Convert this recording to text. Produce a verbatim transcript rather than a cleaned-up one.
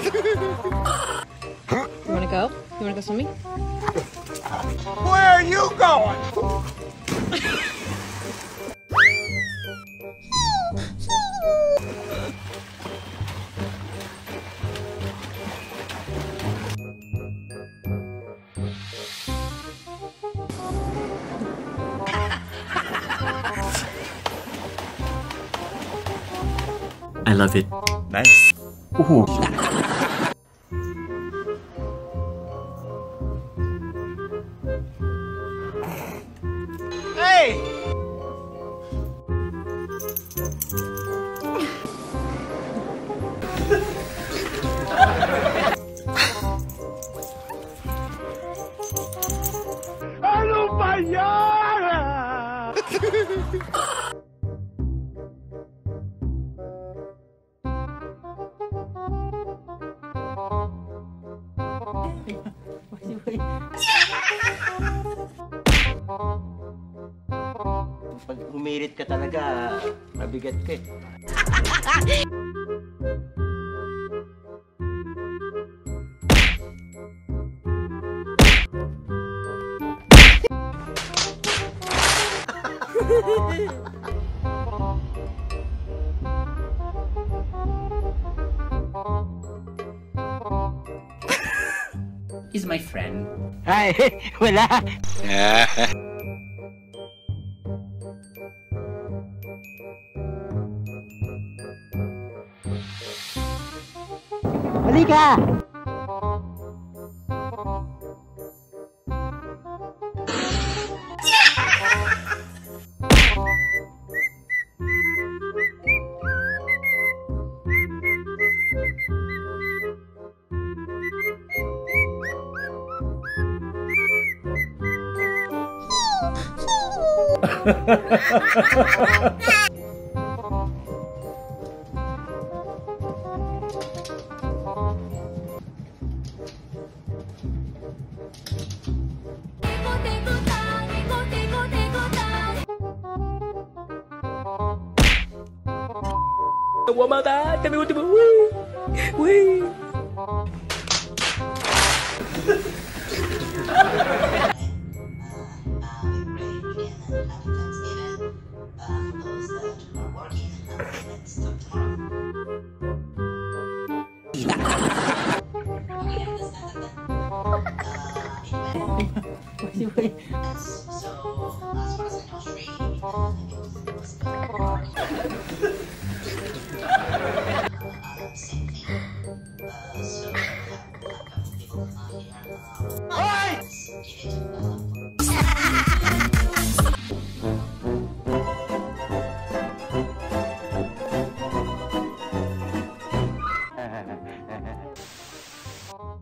You wanna go? You wanna go swimming? Where are you going? I love it. Nice. Ooh. Hey! Ano ba yan? Pag umirit ka talaga, mabigat ka eh. He's my friend. Ay, wala. Halika! Wamata, tabi mo, tabi mo. Wee! Wee! Hoy!